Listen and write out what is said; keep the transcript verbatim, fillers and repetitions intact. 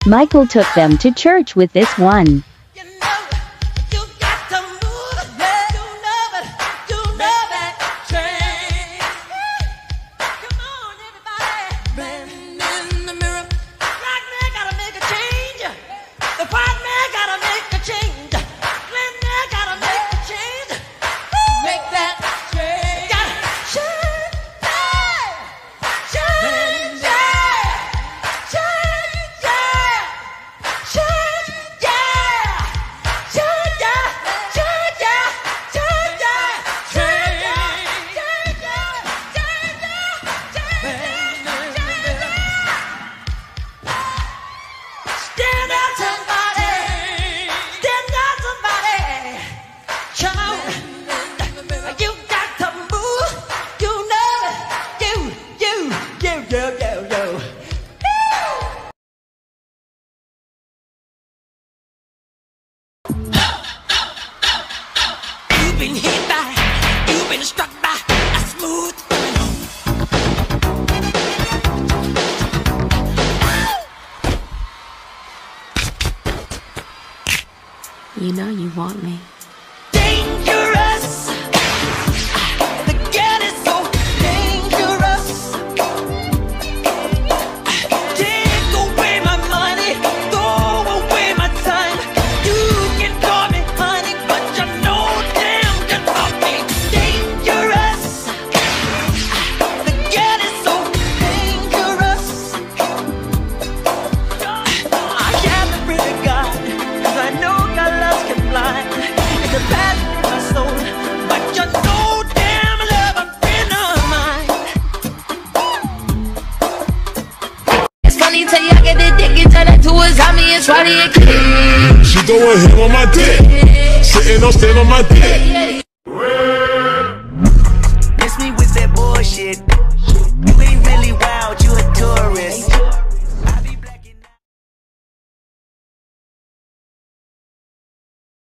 Michael took them to church with this one. Been hit by, you've been struck by a smooth criminal. You know you want me. Dangerous. The girl is so dangerous. Take away my money, throw away my time. You can call me honey, but you know damn good about me. Dangerous. The girl is so dangerous. I am the pretty God, 'cause I know God loves can blind. It's a passion in my soul, but you know damn love a friend of mine. It's funny till you get the dick and turn it to a zombie and try to kill. She throwing him on my dick, sitting on stand on my dick.